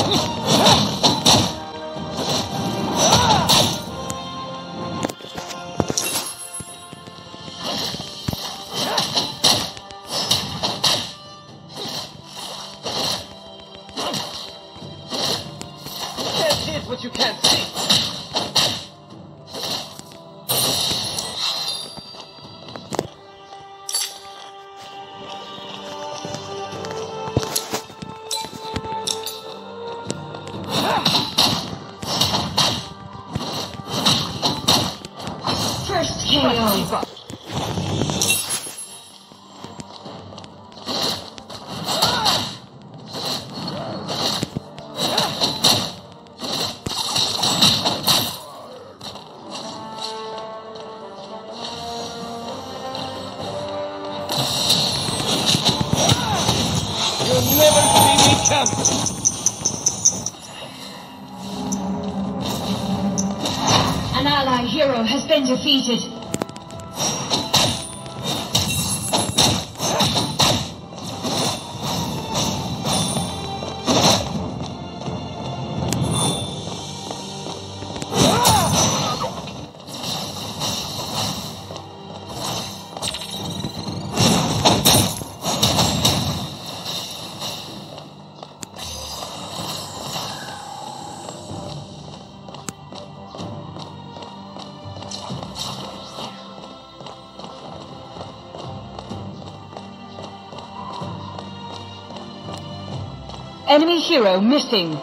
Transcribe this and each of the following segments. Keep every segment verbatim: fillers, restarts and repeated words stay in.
What you can't see. First K O. You'll never see me come! An ally hero has been defeated. Enemy hero missing.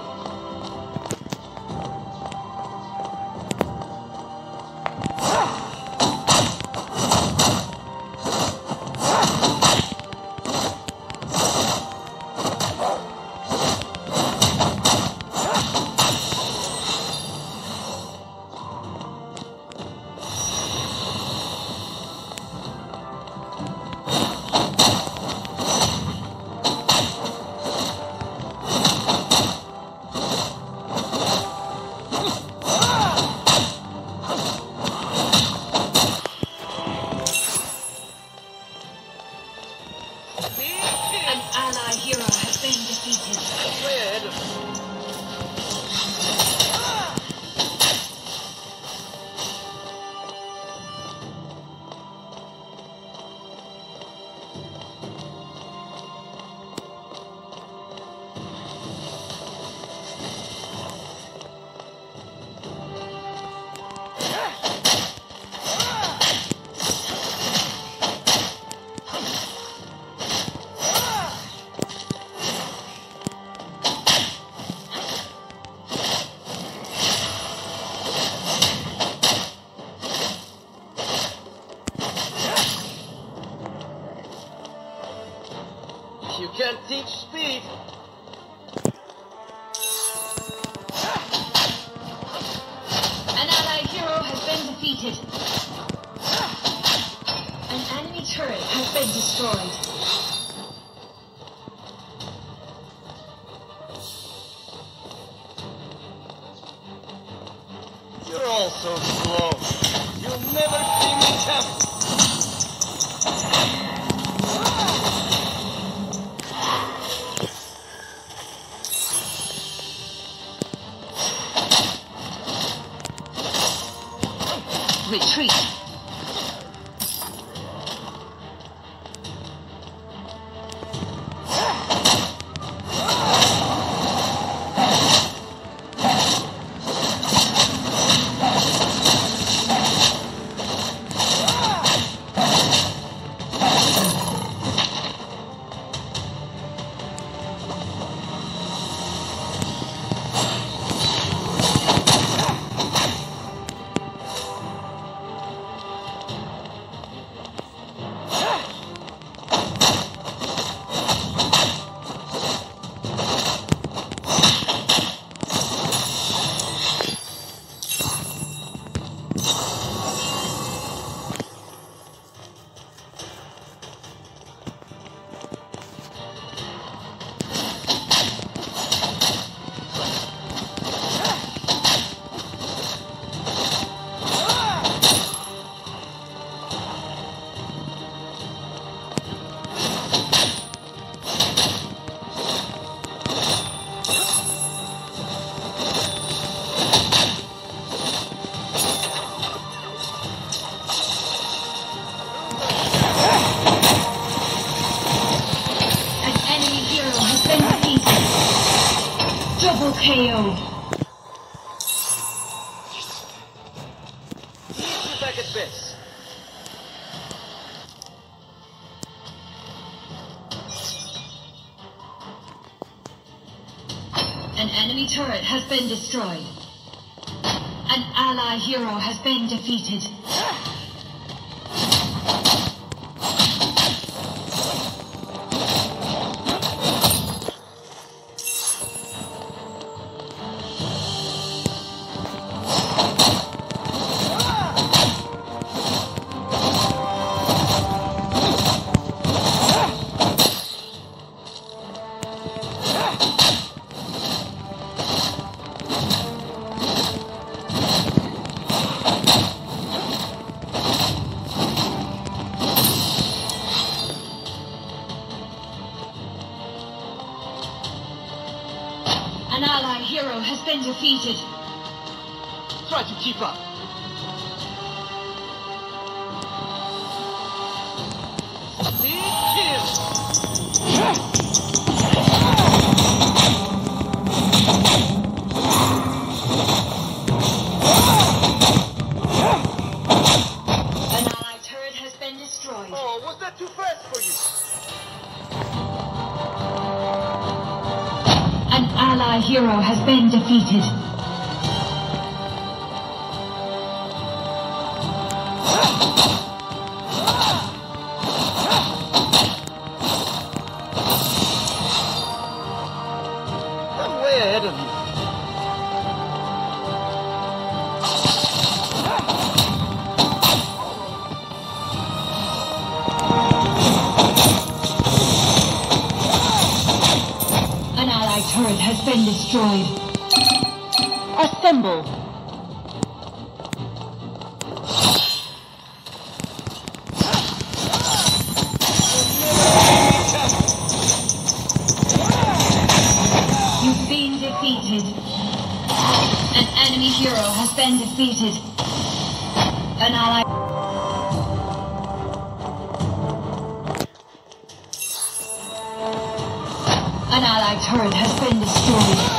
An ally hero has been defeated. You can't teach speed. An ally hero has been defeated. An enemy turret has been destroyed. You're all so slow. You'll never see me come. Retreat. Double K O. Meet you back at base. An enemy turret has been destroyed. An ally hero has been defeated. An ally hero has been defeated. Try to keep up. An ally turret has been destroyed. Oh, was that too fast for you? An ally hero has been defeated. I'm way ahead of you. An ally turret has been destroyed. Assemble. You've been defeated. An enemy hero has been defeated. An ally... An ally turret has been destroyed.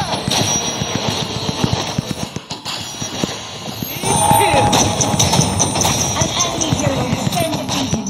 An enemy hero has been defeated.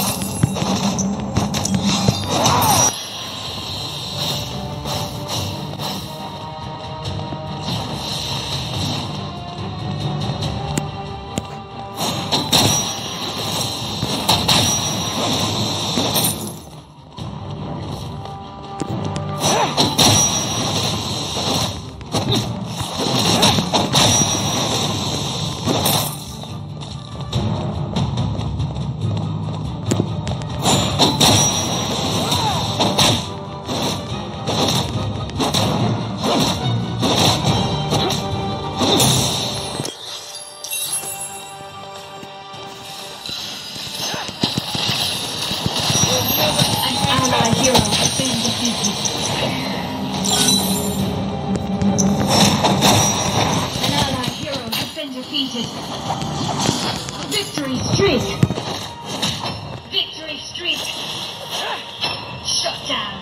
Defeated. Victory streak. Victory streak. Shut down.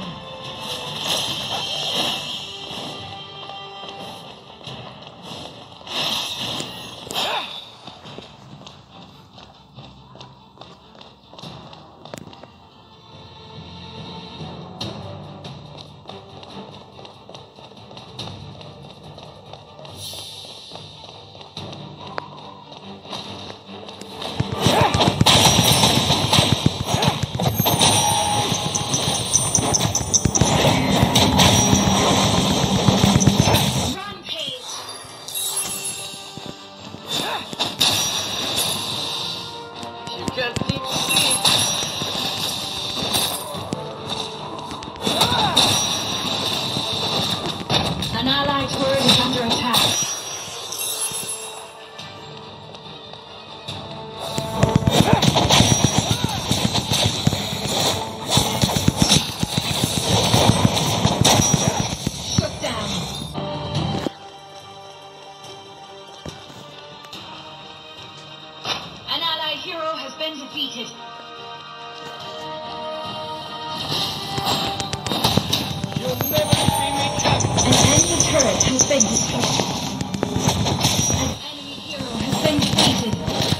An allied turret is under attack. Shut down. An allied hero has been defeated. You'll never see me coming. An enemy turret been destroyed. An enemy hero has been defeated.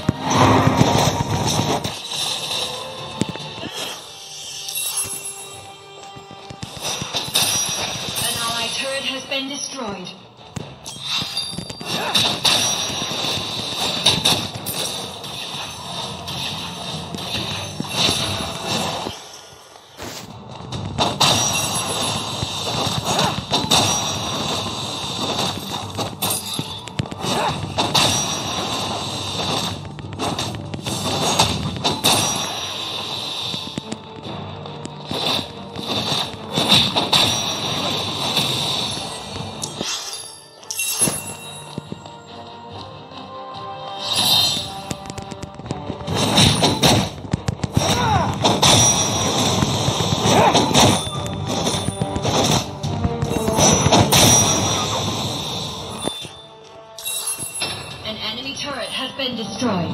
An allied turret has been destroyed. Been destroyed.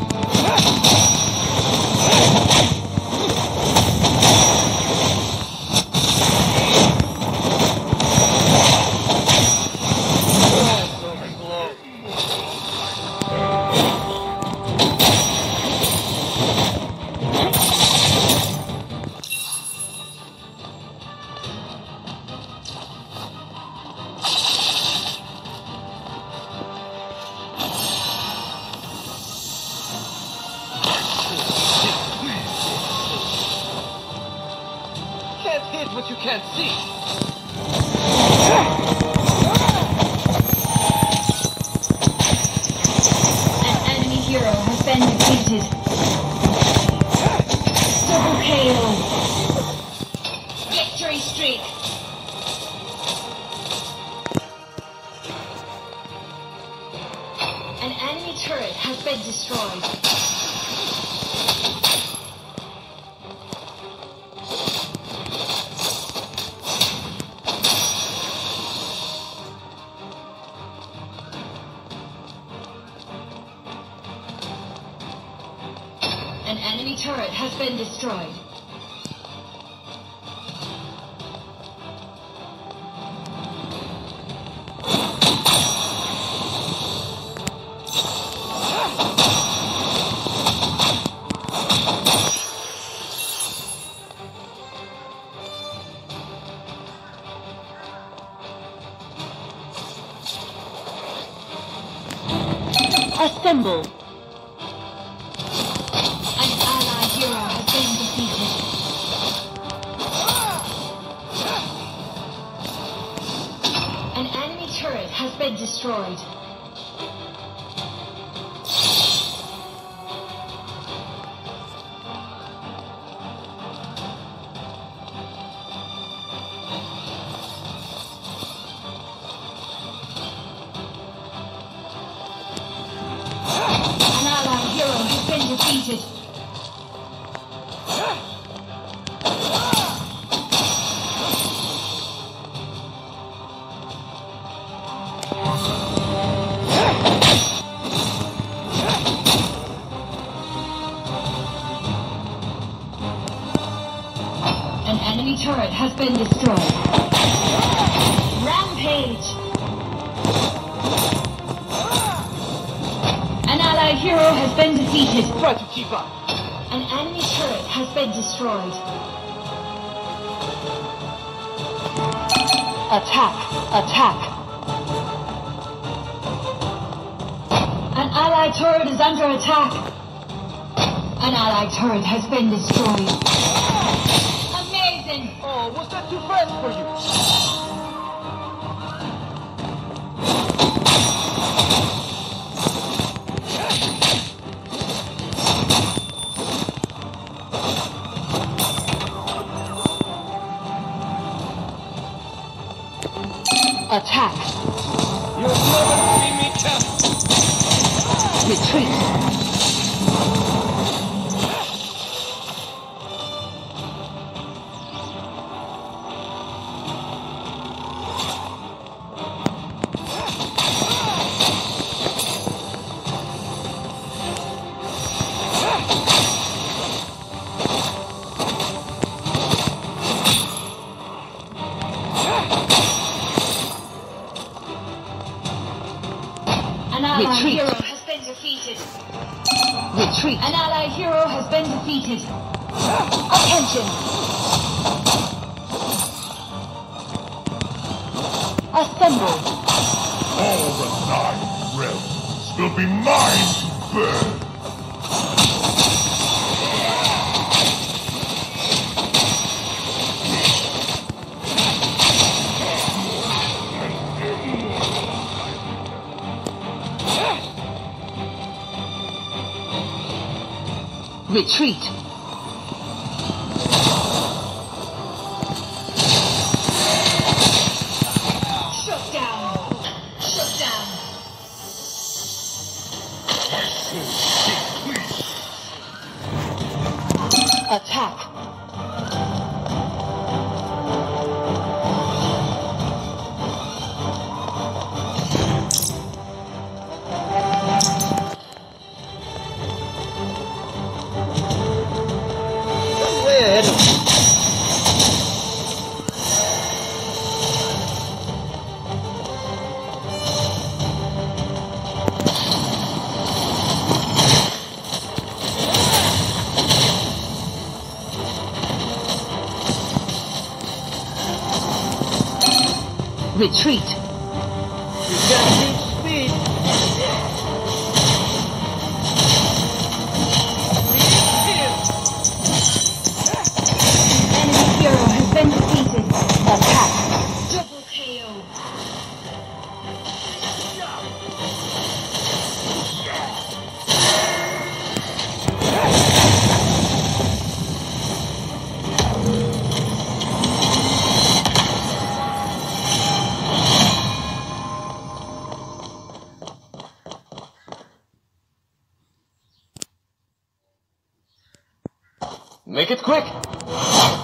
What you can't see. An enemy hero has been defeated. Double K O. Victory streak. An enemy turret has been destroyed. An enemy turret has been destroyed. Assemble. An enemy turret has been destroyed. An allied hero has been defeated. An enemy turret has been destroyed. Rampage! An allied hero has been defeated. Try to keep up. An enemy turret has been destroyed. Attack! Attack! An allied turret is under attack. An allied turret has been destroyed. Amazing! Oh, was that too fast for you? Attack! You'll never see me come. Retreat! An allied Retreat. hero has been defeated. Retreat. An allied hero has been defeated. Attention. Assemble. All the nine realms will be mine to burn. Retreat. Shut down. Shut down. Attack. Way ahead of me. Retreat. You got deep speed. Enemy hero has been defeated. Attack. Double K O. Make it quick.